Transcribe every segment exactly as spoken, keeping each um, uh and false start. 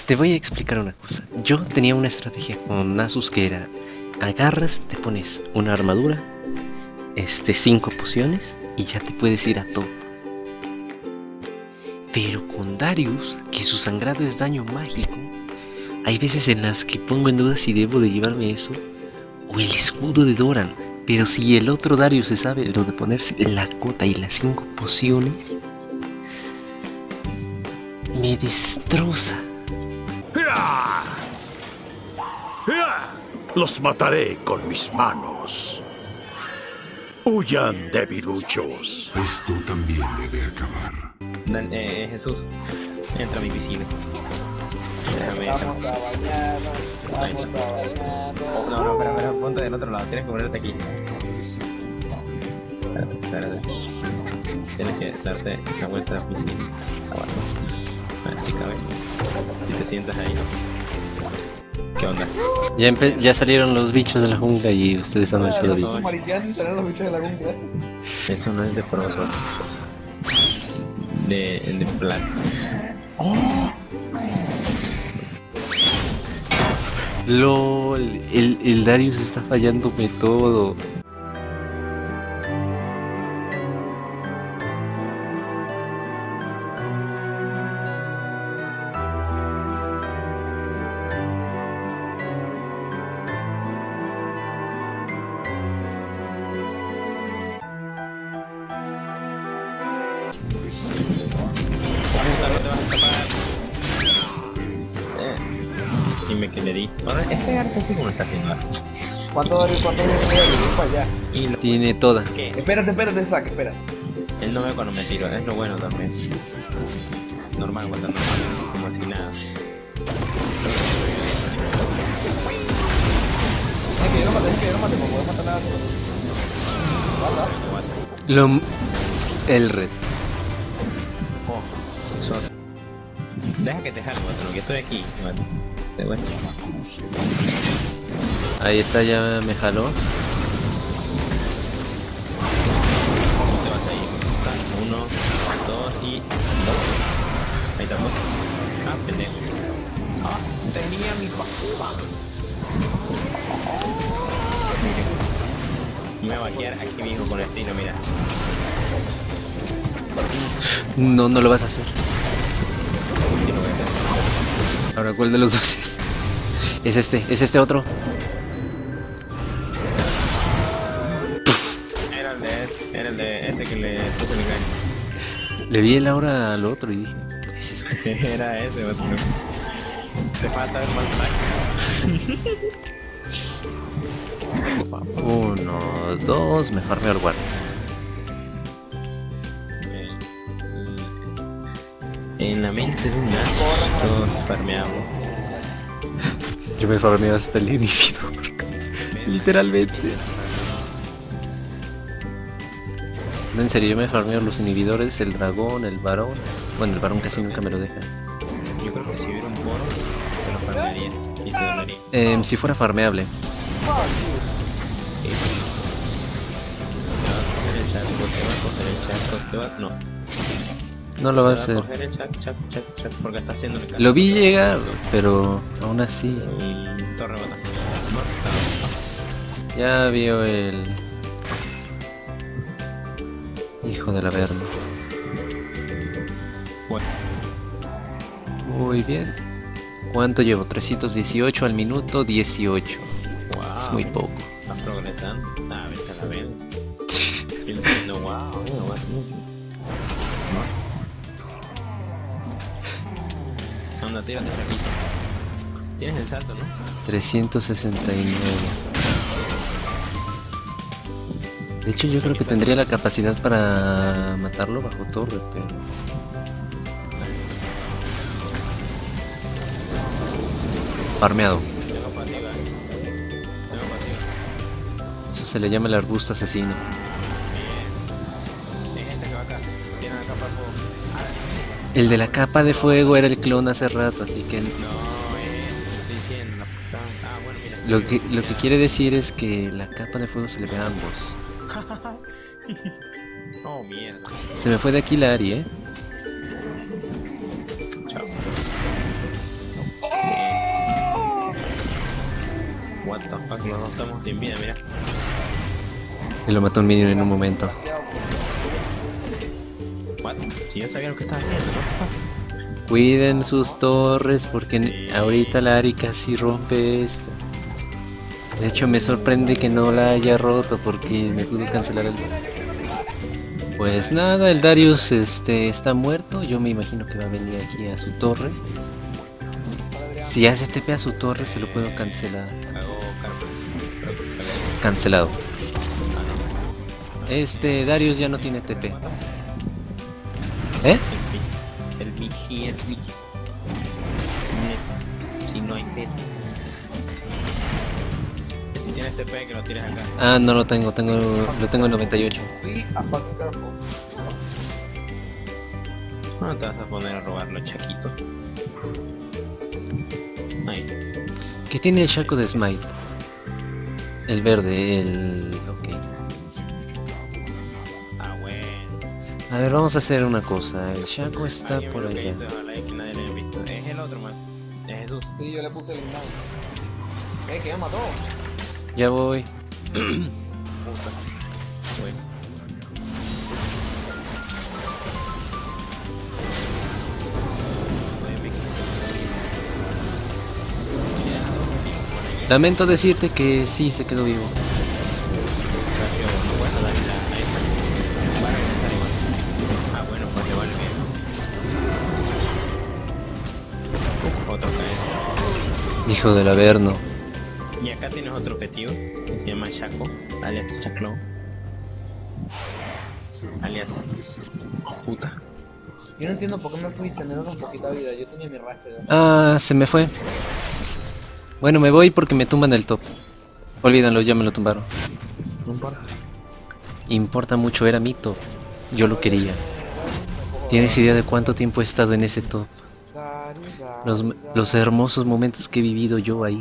Te voy a explicar una cosa. Yo tenía una estrategia con Nasus que era: agarras, te pones una armadura, este, cinco pociones y ya te puedes ir a top. Pero con Darius, que su sangrado es daño mágico, hay veces en las que pongo en duda si debo de llevarme eso o el escudo de Doran. Pero si el otro Darius se sabe lo de ponerse la cota y las cinco pociones, me destroza. Los mataré con mis manos. Huyan, debiluchos. Esto también debe acabar. Eh, eh, Jesús, entra a mi piscina. Déjame, Vamos a bañarnos, vamos a bañarnos. No, no, espera, espera, ponte del otro lado, tienes que ponerte aquí. Espérate, espérate. Tienes que darte la vuelta a la piscina. Abajo. A ver si cabe. Si te sientas ahí. ¿Qué onda? Ya, empe- ya salieron los bichos de la jungla y ustedes han hecho Los bichos. mariqueas sin tener los bichos de la jungla. Eso no es de pros, de, de plan. LOL, el, el Darius está fallándome todo. Y me quedé. Ahora es pegarse así como lo está haciendo ahora. ¿Cuánto Darius? ¿Cuánto Darius? Voy para allá. Y lo Tiene toda. que Espérate, espérate, Zack, espera. él no ve cuando me tiro, es lo bueno también. Normal, cuando normal, como si nada. Es que yo no maté, es que yo no maté, no puedo matar nada. Guarda. Lo, el red. Oh, sorry. Deja que te jale, otro, que estoy aquí. Bueno, de bueno. Ahí está, ya me jaló. Te vas a ir. Uno, dos y dos. Ahí estamos. Ah, pendejo. Ah, tenía mi papá. Me va a vaquear aquí mismo con el estilo, mira. No, no lo vas a hacer. Sí, lo voy a hacer. Ahora, ¿cuál de los dos es? Es este, es este otro. Era el de ese, era el de ese que le puse el engaño. Le vi el aura al otro y dije, es este. Era ese, otro. Te falta ver más ataques. Uno, dos, me farmeo el guardia. En la mente de un gato, todos farmeamos. Yo me farmeo hasta el inhibidor. Literalmente. No, en serio, yo me farmeo los inhibidores, el dragón, el varón. Bueno, el varón casi nunca me lo deja. Yo creo que si hubiera un poro, te lo farmearía y te donaría. Eh, si fuera farmeable. Te va a coger el charco, te va a coger el charco, te va... No. No lo va a Te hacer. va a coger el charco, charco, charco, charco, porque está haciendo el Lo vi llegar, pero aún así. Y torre bota. Ya vio el... Hijo de la verga. Bueno, Muy bien. ¿Cuánto llevo? trescientos dieciocho al minuto dieciocho. wow. Es muy poco. Estás progresando. Ah, vete a la verga. Y le diciendo, wow, wow, wow. Anda, tírate aquí. Tienes el salto, ¿no? trescientos sesenta y nueve. De hecho, yo creo que tendría la capacidad para matarlo bajo torre, pero... Farmeado. Tengo fatiga. Tengo fatiga. Eso se le llama el arbusto asesino. Es este que va acá. Tiene la capa de fuego. El de la capa de fuego era el clon hace rato, así que... No, es este, estoy diciendo. La puta. Ah, bueno, mira. Lo que, lo que quiere decir es que la capa de fuego se le ve a ambos. Oh, mierda. Se me fue de aquí la Ari, ¿eh? Chao. What the fuck, los dos estamos sin vida, mira. Y lo mató un minion en un momento. What? Si yo sabía lo que estaba haciendo, ¿no? Cuiden sus torres porque ahorita la Ari casi rompe esta. De hecho me sorprende que no la haya roto porque me pudo cancelar el... Pues nada, el Darius este, está muerto. Yo me imagino que va a venir aquí a su torre. Si hace T P a su torre se lo puedo cancelar. Hago carpa. Cancelado. Este Darius ya no tiene T P. ¿Eh? El vigía, el vigía. Si no hay T P. Si tienes T P que lo tires acá. Ah, no lo tengo, tengo lo tengo en noventa y ocho. No te vas a poner a robarlo, Chaquito. Ahí. ¿Qué tiene el Shaco de Smite? El verde, el... ok. Ah, bueno. A ver, vamos a hacer una cosa. El Shaco está Alguien por vio lo que allá. hizo, ojalá y que nadie lo haya visto. Es el otro más. Es Jesús. Sí, yo le puse el ignite. Eh, que me mató. Ya voy. Güey. Lamento decirte que sí se quedó vivo. Ah, bueno, pues le vale bien. Otro cae. Hijo del Averno. Y acá tienes otro objetivo que se llama Shaco, alias Chaclo. Alias puta. Yo no entiendo por qué me fui teniendo tan poquita vida. Yo tenía mi rastre. Ah, se me fue. Bueno, me voy porque me tumban el top. Olvídalo, ya me lo tumbaron. No importa. Importa mucho, era mi top. Yo lo quería. ¿Tienes idea de cuánto tiempo he estado en ese top? Los, los hermosos momentos que he vivido yo ahí.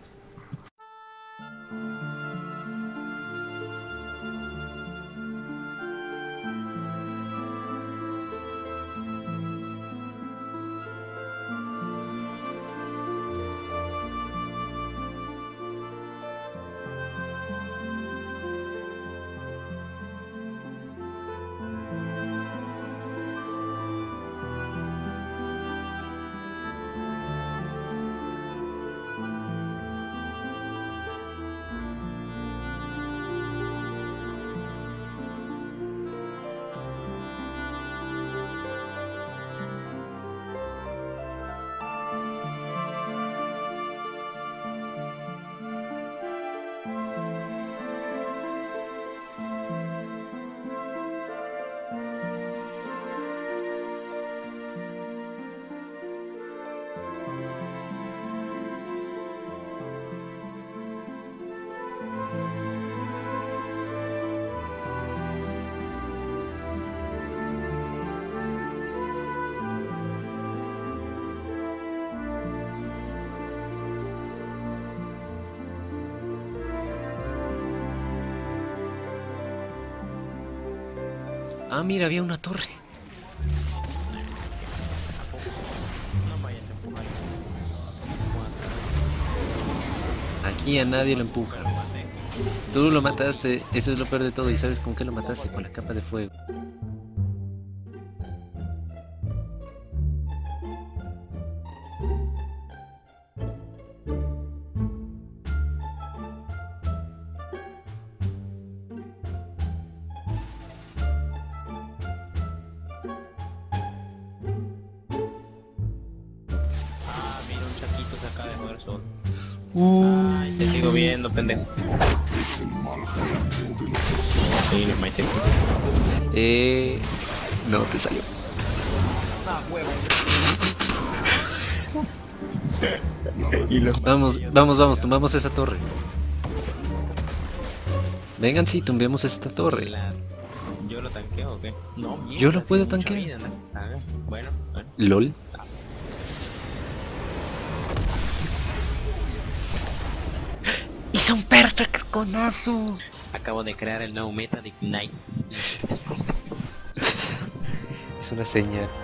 Ah, mira, había una torre. No vayas a empujar. Aquí a nadie lo empuja. Tú lo mataste, eso es lo peor de todo. ¿Y sabes con qué lo mataste? Con la capa de fuego. Ah, mira, un Chaquito se acaba de joder solo. Uh, Ay, te sigo viendo, pendejo. Sí, le maité. eh, no te salió. Ah, huevo. Vamos, vamos, vamos, tumbamos esa torre. Vengan, sí, tumbemos esta torre. La- ¿Yo lo tanqueo o qué? No, mierda, Yo lo puedo tiene mucha tanquear. vida, la caga. Bueno, bueno. LOL. Hizo un perfect conazo. Acabo de crear el nuevo meta de Ignite. Es una señal.